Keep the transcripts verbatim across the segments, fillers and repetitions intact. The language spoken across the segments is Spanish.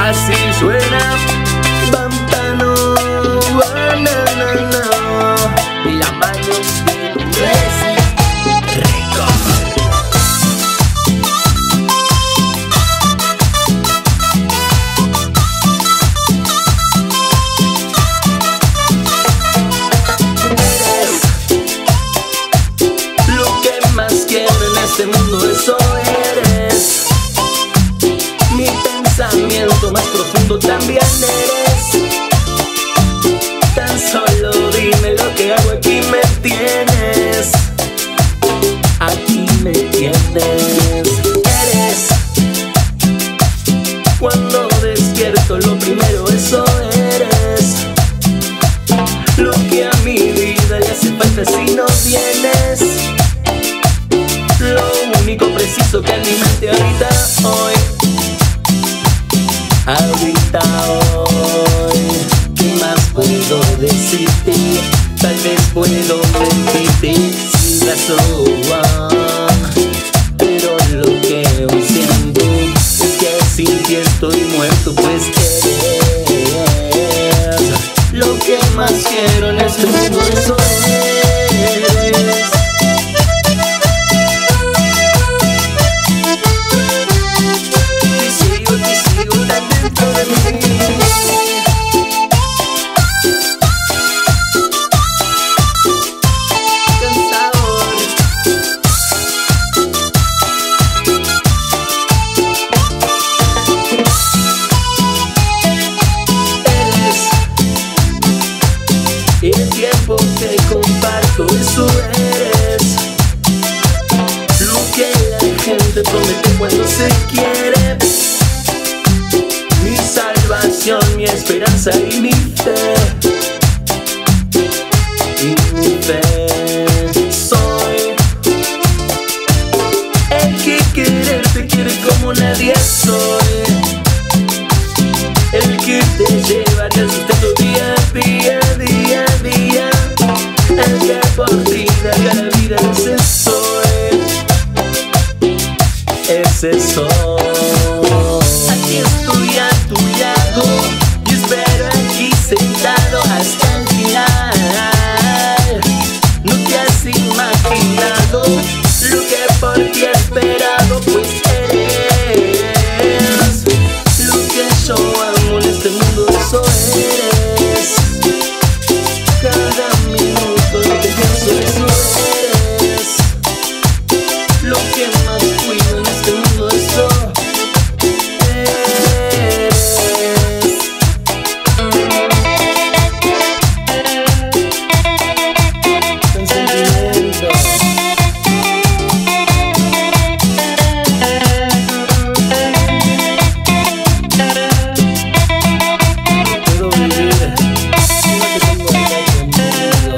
Así suena Pantano, banana, y la mano de Resi Eres lo que más quiero en este mundo, eso eres. Mi pensamiento más profundo también eres. Tan solo dime lo que hago, aquí me tienes. Aquí me tienes. Eres. Cuando despierto lo primero, eso eres. Lo que a mi vida le hace falta si no tienes. Lo único preciso que en mi mente habita hoy. Ahorita hoy, ¿qué más puedo decirte? Tal vez puedo mentirte sin razón, pero lo que hoy siento es que sin ti estoy muerto, pues eres lo que más quiero en este mundo, eso eres. El tiempo que comparto, eso eres. Lo que la gente promete cuando se quiere. Mi salvación, mi esperanza y mi fe. Y mi fe. Soy el que quererte quiere como nadie soy. El que te lleva al sustento día a día, día a día. El que por ti daría la vida, ese soy. Ese soy. Aquí estoy a tu lado y espero aquí sentado hasta el final. No te has imaginado lo que por ti he esperado, pues eres lo que yo amo en este mundo, eso eres. Cada minuto lo que pienso, eso eres. Lo que más cuido en este mundo, eso eres. Con sentimiento. Puedo vivir si no te tengo acá conmigo.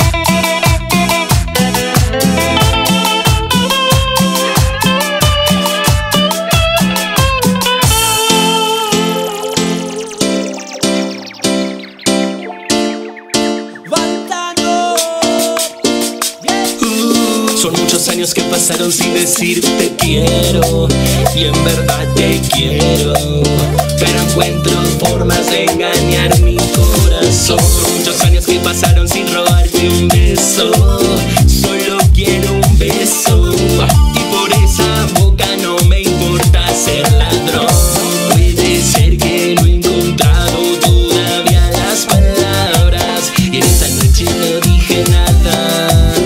Son muchos años que pasaron sin decirte quiero, y en verdad te quiero, pero encuentro formas de engañar mi corazón. Son muchos años que pasaron sin robarte un beso, solo quiero un beso, y por esa boca no me importa ser ladrón. Puede ser que no he encontrado todavía las palabras, y en esta noche no dije nada.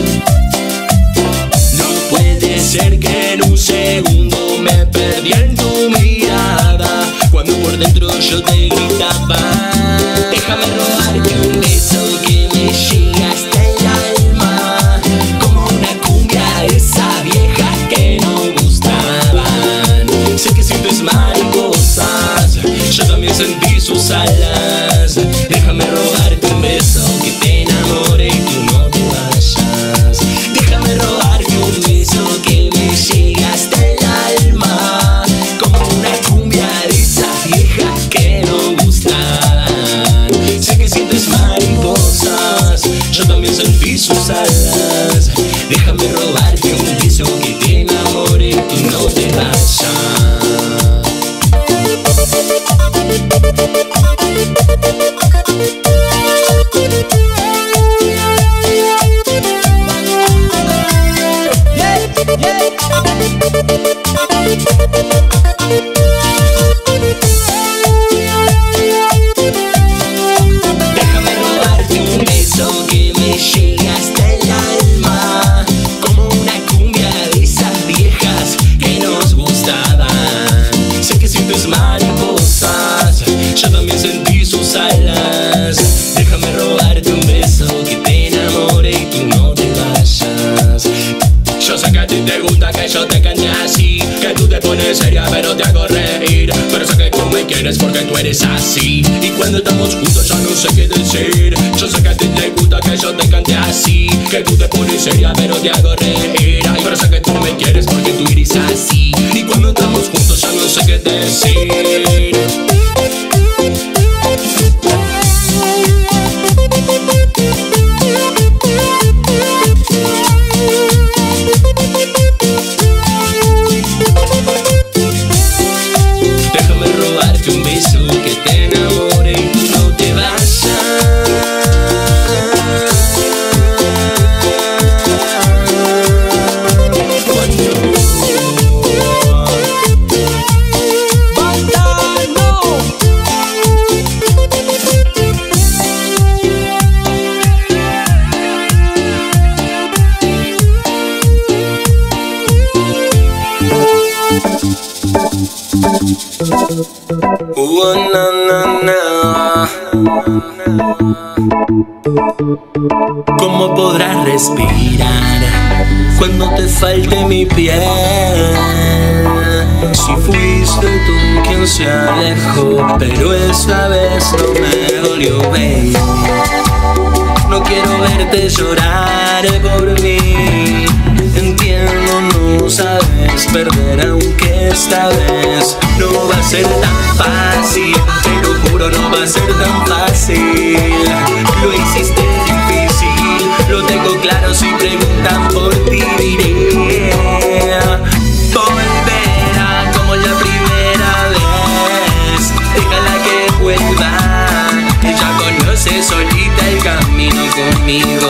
Puede ser que en un segundo me perdí en tu mirada, cuando por dentro yo te gritaba. Déjame robarte un beso que me llega hasta el alma, como una cumbia de esa vieja que no gustaban. Sé que sientes mariposas, yo también sentí sus alas. Déjame robarte un beso que te enamore y tú no te vayas. Déjame robarte un beso que me llega hasta el alma, como una cumbia de esa vieja que no gusta. seria pero te hago reír. Pero sé que tú me quieres porque tú eres así. Y cuando estamos juntos ya no sé qué decir. Yo sé que a ti te gusta que yo te cante así, que tú te pones seria pero te hago reír. Ay, pero sé que tú me quieres porque tú eres así. Y cuando estamos juntos ya no sé qué decir. Déjame robarte un beso que te enamore y tú no te vayas. Oh, na, na, na. ¿Cómo podrás respirar cuando te falte mi piel? Si fuiste tú quien se alejó, pero esta vez no me dolió, baby. No quiero verte llorar por mí. Entiendo, no sabes perder, aunque esta vez no va a ser tan fácil. Te lo juro, no va a ser tan fácil. Lo hiciste difícil, lo tengo claro, si preguntan por ti diré. Volverá como la primera vez, déjala que vuelva. Ella conoce solita el camino conmigo.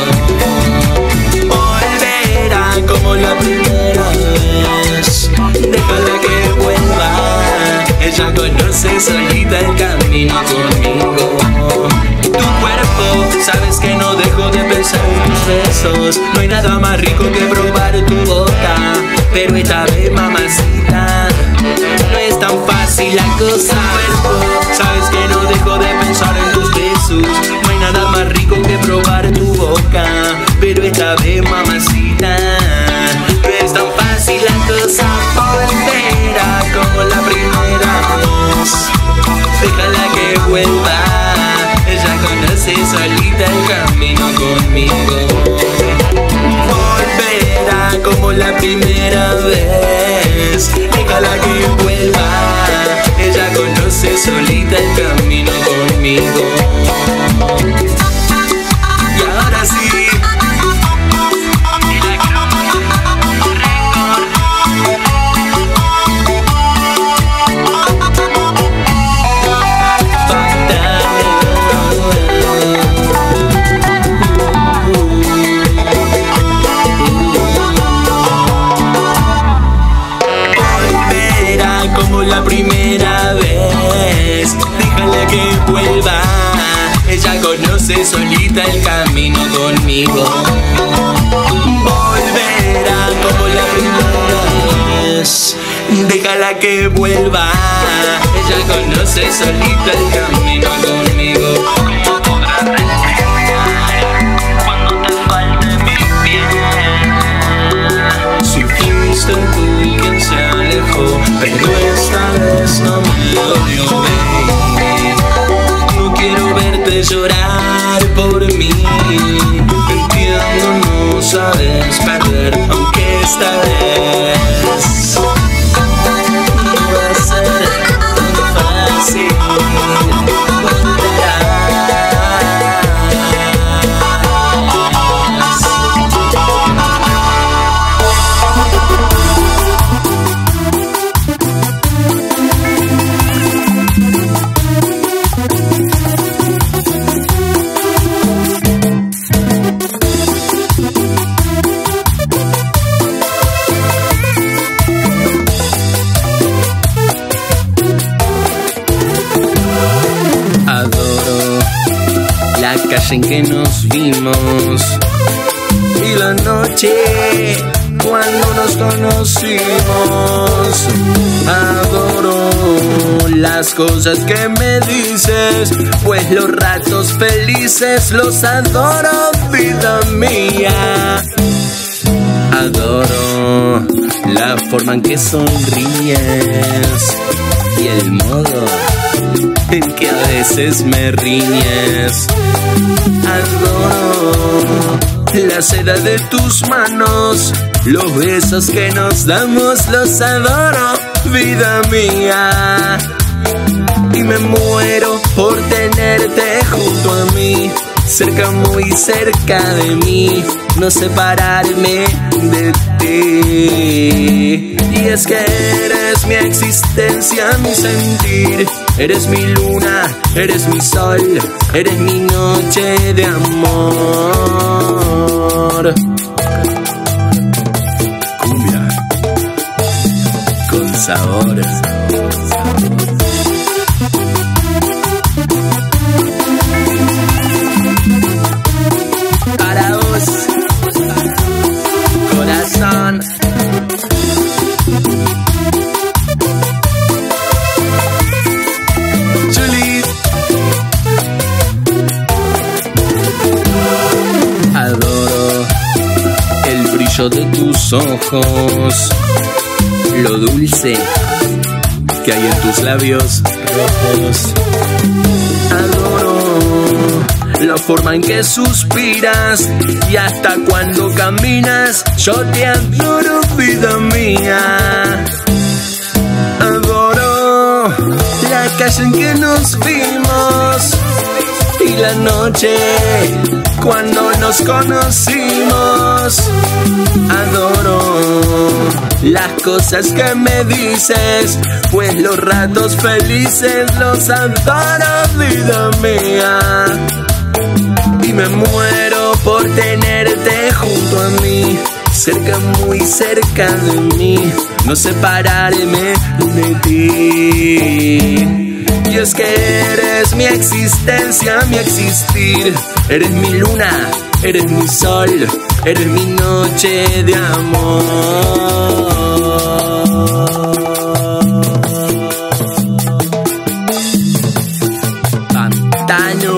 Como la primera vez, déjala que vuelva. Ella conoce solita el camino conmigo. Tu cuerpo, sabes que no dejo de pensar en tus besos. No hay nada más rico que probar tu boca, pero esta vez, mamacita, no es tan fácil la cosa. Cuerpo, sabes que no dejo de pensar en tus besos. No hay nada más rico que probar tu boca, pero esta vez, mamacita, no es tan fácil la cosa. Volverá como la primera vez, déjala que vuelva. Ella conoce solita el camino conmigo. Volverá como la primera vez, déjala que vuelva. Ella conoce solita el camino conmigo. Y ahora sí, la primera vez, déjala que vuelva. Ella conoce solita el camino conmigo. Volverá como la primera vez, déjala que vuelva. Ella conoce solita el camino conmigo. ¿Cómo podrás respirar cuando te falte mi piel? Si fuiste tú quien se alejó, pero esta vez no me dolió, baby. No quiero verte llorar por mí. Entiendo, no sabes perder, aunque esta vez no va a ser tan fácil. En que nos vimos y la noche cuando nos conocimos. Adoro las cosas que me dices, pues los ratos felices los adoro, vida mía. Adoro la forma en que sonríes y el modo en que a veces me riñes. Adoro la seda de tus manos, los besos que nos damos los adoro, vida mía. Y me muero por tenerte junto a mí, cerca, muy cerca de mí, no separarme de ti. Y es que eres mi existencia, mi sentir, eres mi luna, eres mi sol, eres mi noche de amor. Cumbia con sabor. Para vos, corazón. Julie. Adoro el brillo de tus ojos, lo dulce que hay en tus labios rojos. Adoro la forma en que suspiras y hasta cuando caminas, yo te adoro, vida mía. Adoro la calle en que nos vimos y la noche cuando nos conocimos. Adoro las cosas que me dices, pues los ratos felices los adoro, vida mía. Y me muero por tenerte junto a mí, cerca, muy cerca de mí, no separarme de ti. Y es que eres mi existencia, mi existir, eres mi luna, eres mi sol, eres mi noche de amor. Pantano.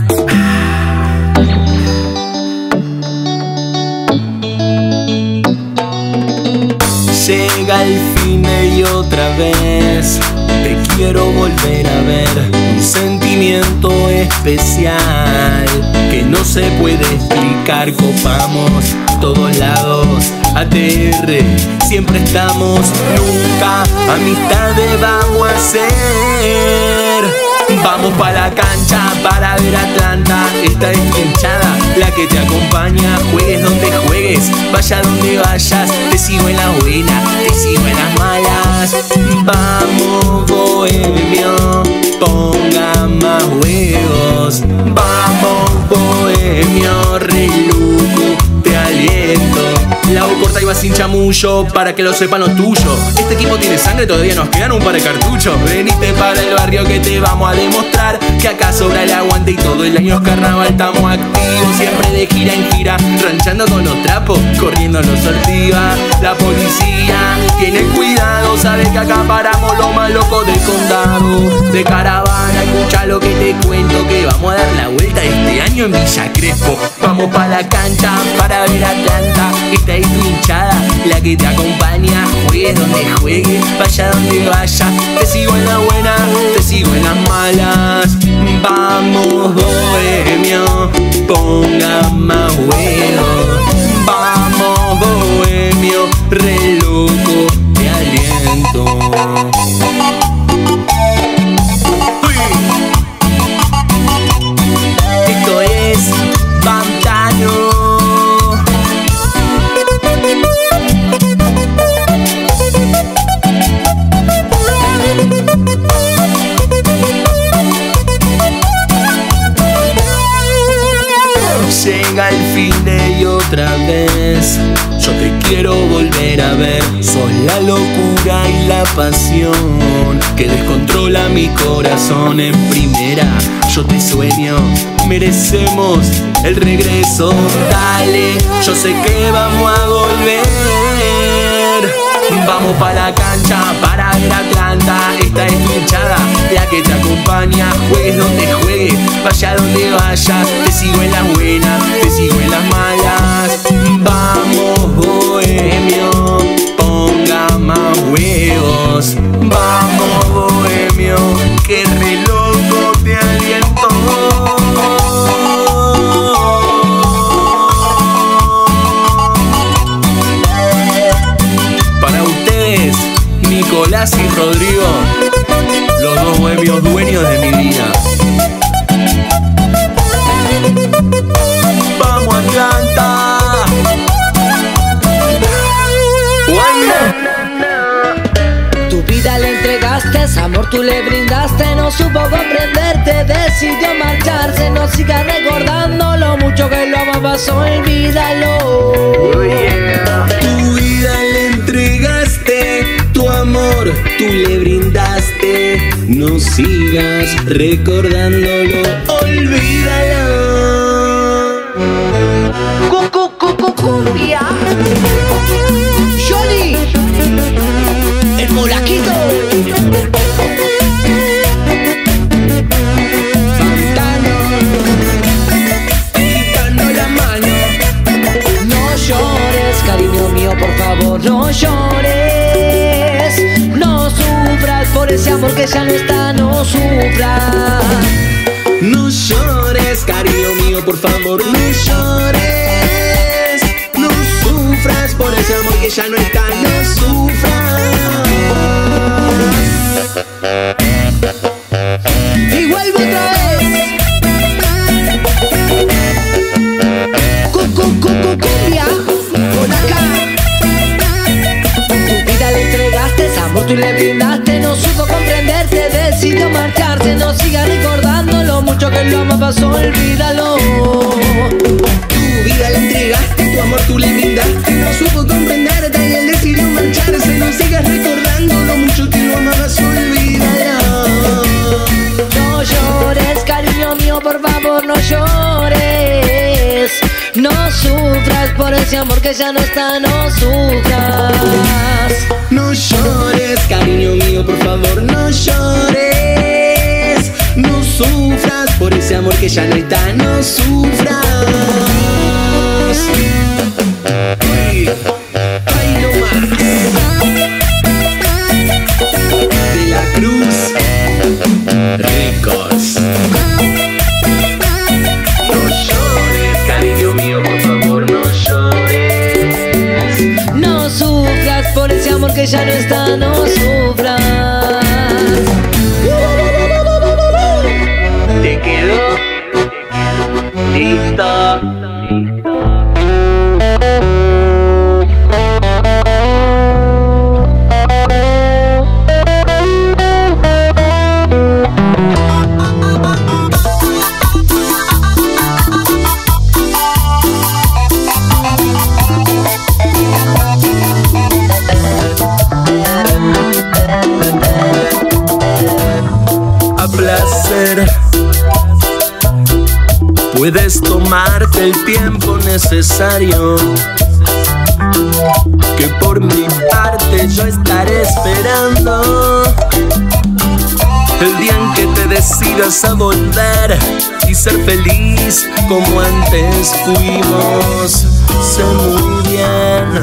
Llega el fin y otra vez te quiero volver a ver, un sentimiento especial que no se puede explicar. Copamos todos lados, A T R, siempre estamos, nunca amistades vamos a hacer. Vamos pa' la cancha para ver Atlanta, esta es mi hinchada, la que te acompaña. Juegues donde juegues, vaya donde vayas, te sigo en la buena, te sigo en las malas. Vamos bohemio, ponga más huevos. Vamos bohemio, re loco, te aliento. La O corta y va sin chamullo, para que lo sepan los tuyos. Este equipo tiene sangre, todavía nos quedan un par de cartuchos. Veniste para el barrio que te vamos a demostrar que acá sobra el aguante y todo el año es carnaval. Estamos activos, siempre de gira en gira, ranchando con los trapos, corriendo los sortiva. La policía tiene cuidado, sabe que acá paramos lo más loco del condado. De caravana, escucha lo que te cuento, que vamos a dar la vuelta este año en Villa Crespo. Vamos pa' la cancha para ver Atlanta, esta es tu hinchada, la que te acompaña. Juegues donde juegues, vaya donde vaya, te sigo en la buena, te sigo en las malas. Vamos bohemio, ponga más huevos. Vamos bohemio, re loco, te aliento. Esto es Pantano. Llega el fin de y otra vez yo te quiero volver a ver. Sos la locura y la pasión que descontrola mi corazón. En primera yo te sueño, merecemos el regreso. Dale, yo sé que vamos a volver. Vamos pa' la cancha para ver Atlanta, esta es tu hinchada, la que te acompaña. Juegues donde juegues, vaya donde vayas, te sigo en las buenas, te sigo en las malas. Vamos bohemio, pon modo bohemio, que re loco te aliento. Para ustedes, Nicolás y Rodrigo, los dos bohemios dueños de mi vida. Vamos Atlanta. Tu vida le entregaste, amor tú le brindaste, no supo comprenderte, decidió marcharse, no sigas recordando lo mucho que lo amabas, olvídalo. Oh, yeah. Tu vida le entregaste, tu amor tú le brindaste, no sigas recordándolo, olvídalo. Cucu, cucu, cumbia. Johnny, el molaquito. Pantano, quitando la mano. No llores, cariño mío, por favor, no llores. No sufras por ese amor que ya no está, no sufras. No llores, cariño mío, por favor, no llores. No sufras por ese amor que ya no está, no sufras. Y vuelvo otra vez. Cucu, cucu, cumbia. Por acá. Tu vida le entregaste, amor tú le brindaste, no supo comprenderte, decidió marcharte, no sigas recordando lo mucho que lo amabas, olvídalo. Tu vida le entregaste, tu amor tú le brindaste, no supo comprenderte y él decidió marcharse, no sigas recordando lo mucho que lo amabas, olvídalo. No llores, cariño mío, por favor, no llores. No sufras por ese amor que ya no está, no sufras. No llores, cariño mío, por favor, no llores. No sufras por ese amor que ya no está, no sufras. Ay, ay, no más. De la Cruz Records. No llores, cariño mío, por favor, no llores. No sufras por ese amor que ya no está, no sufras. ¿Te quedó? Listo. A placer. Puedes tomarte el tiempo necesario, que por mi parte yo estaré esperando el día en que te decidas a volver y ser feliz como antes fuimos. Sé muy bien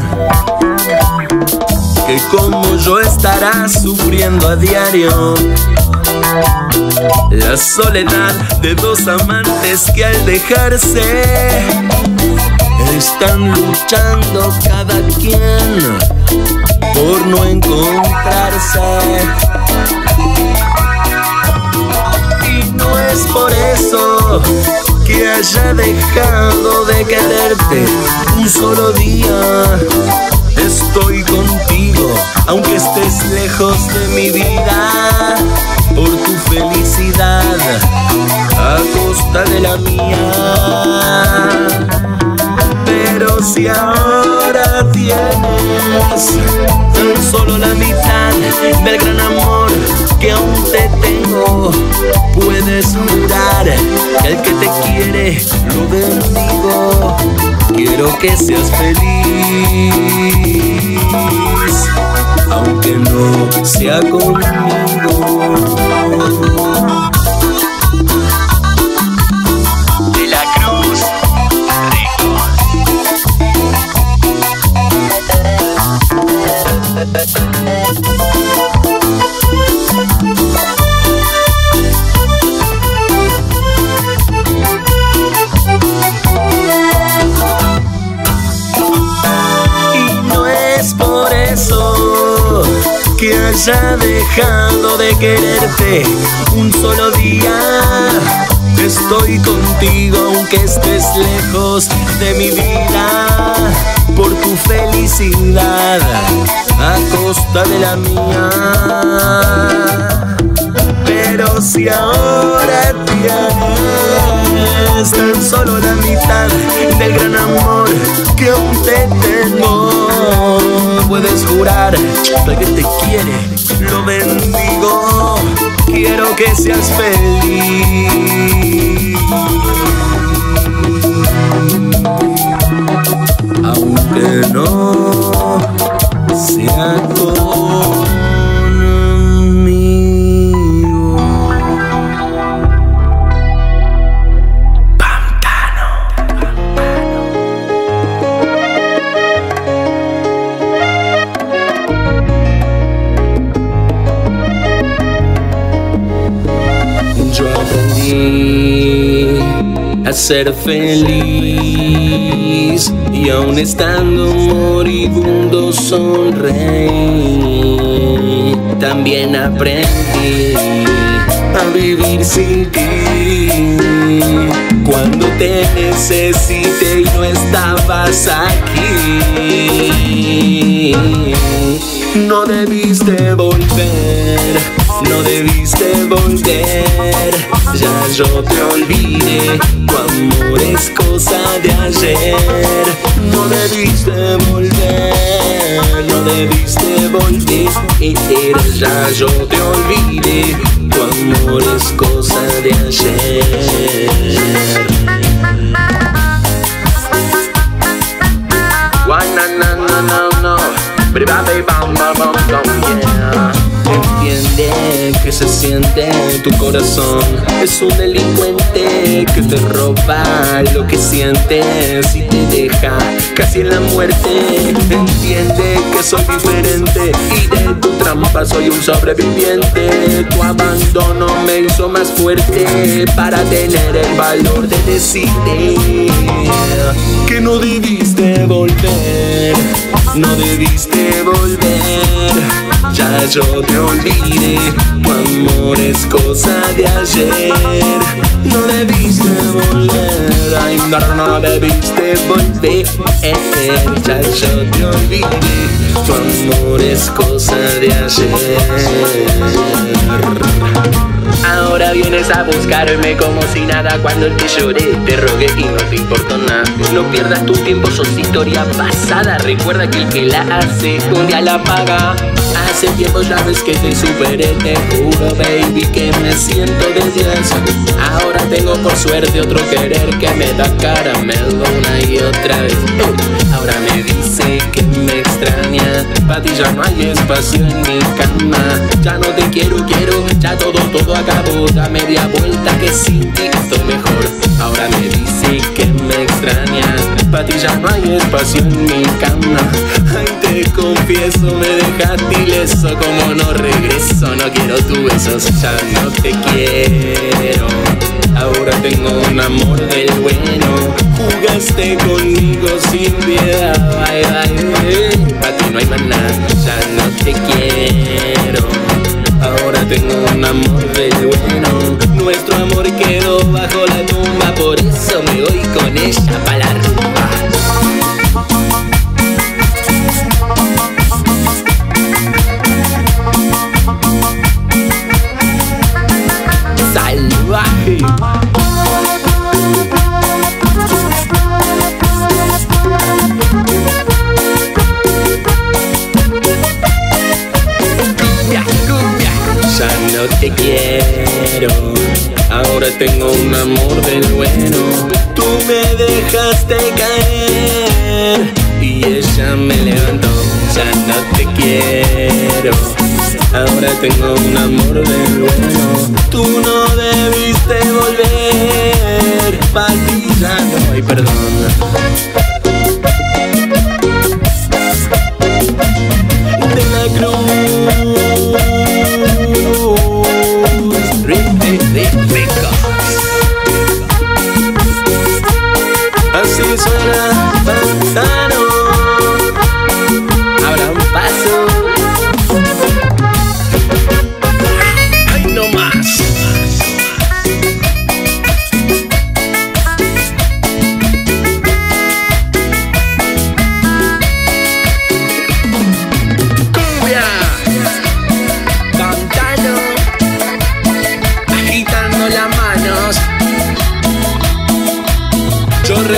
que como yo estarás sufriendo a diario la soledad de dos amantes que al dejarse están luchando cada quien por no encontrarse. Y no es por eso que haya dejado de quererte un solo día. Estoy contigo, aunque estés lejos de mi vida, por tu felicidad, a costa de la mía. Pero si ahora tienes tan solo la mitad del gran amor que aún te tengo, puedes jurar que el que te quiere lo bendigo. Quiero que seas feliz, aunque no sea conmigo. De la Cruz Records. haya dejado de quererte un solo día. Estoy contigo aunque estés lejos de mi vida, por tu felicidad a costa de la mía. Pero si ahora tienes tan solo la mitad del gran amor que aún te tengo, puedes jurar que el que te quiere lo bendigo. Quiero que seas feliz, aunque no sea conmigo. Pantano. Yo aprendí a ser feliz y aún estando moribundo sonreí. También aprendí a vivir sin ti. Cuando te necesité y no estabas aquí, no debiste volver, no debiste volver. Ya yo te olvidé, tu amor es cosa de ayer. No debiste volver, no debiste volver. Ya yo te olvidé, tu amor es cosa de ayer. Entiende que se siente tu corazón. Es un delincuente que te roba lo que sientes y te deja casi en la muerte. Entiende que soy diferente y de tu trampa soy un sobreviviente. Tu abandono me hizo más fuerte para tener el valor de decirte que no debiste volver, no debiste volver. Ya yo te olvidé, tu amor es cosa de ayer. No debiste volver, ay, no, no debiste volver. Ya yo te olvidé, tu amor es cosa de ayer. Ahora vienes a buscarme como si nada, cuando te lloré, te rogué y no te importó nada. No pierdas tu tiempo, sos historia pasada. Recuerda que el que la hace un día la paga. Hace tiempo ya ves que te superé, te juro baby que me siento de diez. Ahora tengo por suerte otro querer que me da caramelo una y otra vez. Ahora me dice que me extraña, para ti ya no hay espacio en mi cama. Ya no te quiero, quiero, ya todo, todo acabó. Da media vuelta que sin ti estoy mejor. Ahora me dice que me extraña, para ti ya no hay espacio en mi cama. Ay, te confieso, me dejaste ileso, como no regreso. No quiero tus besos, ya no te quiero. Ahora tengo un amor del bueno. Jugaste conmigo sin piedad, ay, ay, ay. Pa' ti no hay más nada, ya no te quiero. Ahora tengo un amor del bueno. Nuestro amor quedó bajo la tumba, por eso me voy con ella pa' la rumba. Salvaje. Cumbia, cumbia. Ya no te quiero, ahora tengo un amor del bueno. Tú me dejaste caer y ella me levantó. Ya no te quiero, ahora tengo un amor del bueno. Tú no debiste volver, pa' ti ya no hay perdón. De la cruz, así suena Pantano. Abran paso.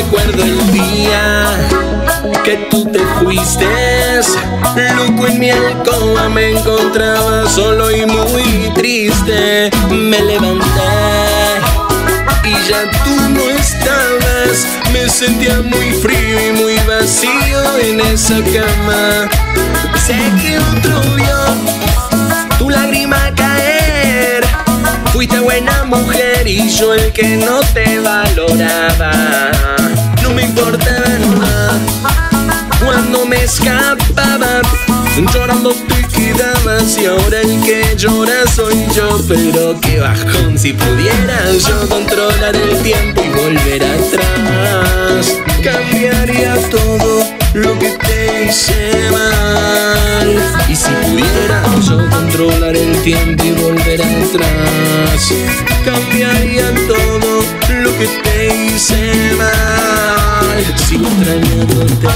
recuerdo el día que tú te fuiste, loco en mi alcoba me encontraba solo y muy triste. Me levanté y ya tú no estabas, me sentía muy frío y muy vacío en esa cama. Sé que otro vio tu lágrima caer, fuiste buena mujer y yo el que no te valoraba. No me importaba nada cuando me escapaba, llorando te quedabas y ahora el que llora soy yo. Pero qué bajón, si pudiera yo controlar el tiempo y volver atrás, cambiaría todo lo que te hice mal. Y si pudiera yo controlar el tiempo y volver atrás, cambiaría todo lo que te hice mal. Sigo extrañándote,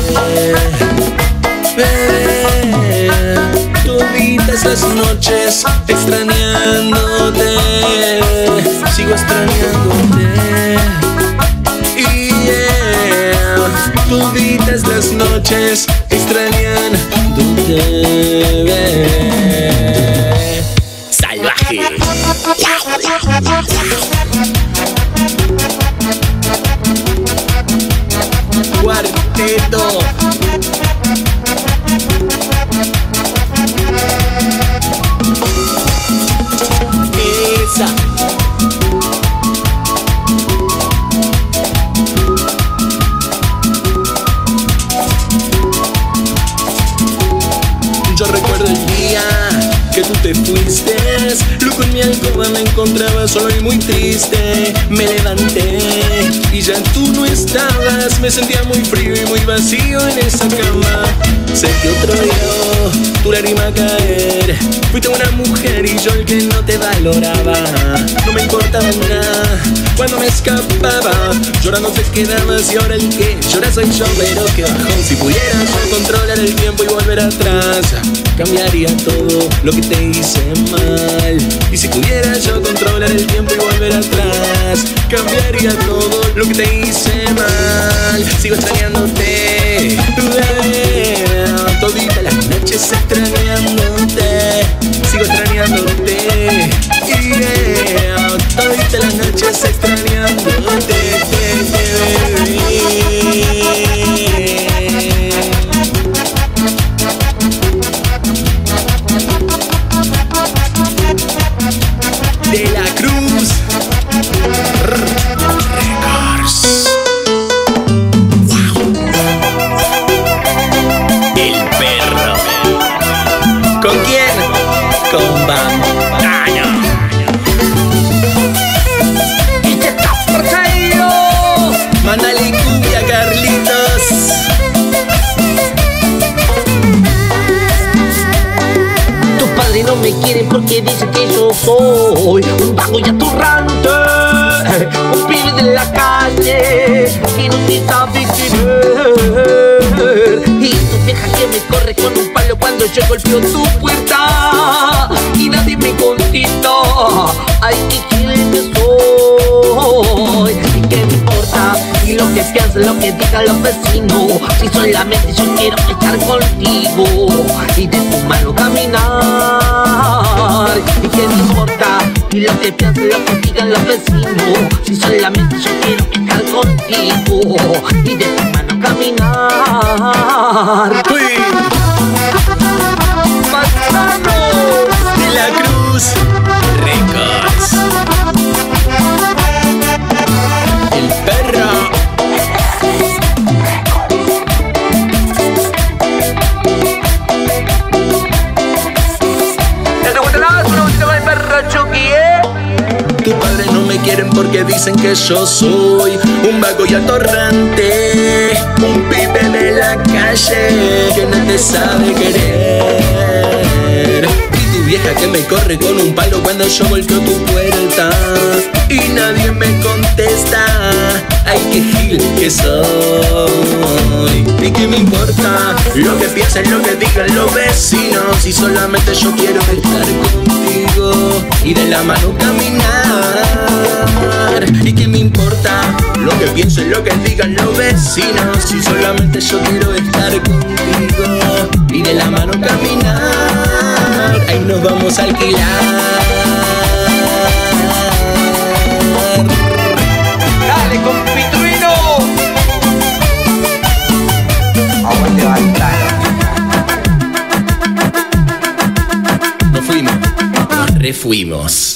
bebé, toditas las noches extrañándote. Sigo extrañándote, y yeah, toditas las noches extrañándote, bebé. Salvaje. Cuarteto. Esa. Yo recuerdo el día que tú te fuiste, loco en mi alcoba me encontraba solo y muy triste. Me levanté y ya tú no estabas, me sentía muy frío y muy vacío en esa cama. Sé que otro vio tu lágrima caer, fuiste una mujer y yo el que no te valoraba. No me importaba nada cuando me escapaba, llorando te quedabas y ahora el que llora soy yo. Pero qué bajón, si pudiera yo controlar el tiempo y volver atrás, cambiaría todo lo que te hice mal. Y si pudiera yo controlar el tiempo y volver atrás, cambiaría todo lo que te hice mal. Sigo extrañándote, todita las noches extrañándote. Sigo extrañándote, yeah, todita las noches extrañándote, baby. De la Cruz Records. El perro. ¿Con quién? Con Bam. Y te estás poseído. Mándale cumbia, Carlitos. Tus padres no me quieren porque dicen que yo soy un vago y atorrante, un pibe de la calle que no te sabe querer. Y tu vieja que me corre con un palo cuando yo golpeo tu puerta y nadie me contesta. Ay, ¿y quién que soy? ¿Y qué me importa? Y lo que piensen, lo que digan los vecinos, si solamente yo quiero estar contigo y de tu mano caminar. ¿Y qué me importa? Y lo que piensen, lo que digan los vecinos, si solamente yo quiero estar contigo y de tu mano caminar. Uy. Manzano De la Cruz Records. El perro. Tus padres no me quieren porque dicen que yo soy un vago y atorrante, un pibe de la calle que no te sabe querer. Y tu vieja que me corre con un palo cuando yo golpeo tu puerta y nadie me contesta. ay qué gil que soy. ¿Y qué me importa lo que piensen, lo que digan los vecinos? Si solamente yo quiero estar contigo y de la mano caminar. ¿Y qué me importa lo que piensen, lo que digan los vecinos? Si solamente yo quiero estar contigo y de la mano caminar. Ahí nos vamos a alquilar. Dale, compitruino. Aguante Baltano. Nos fuimos, nos refuimos.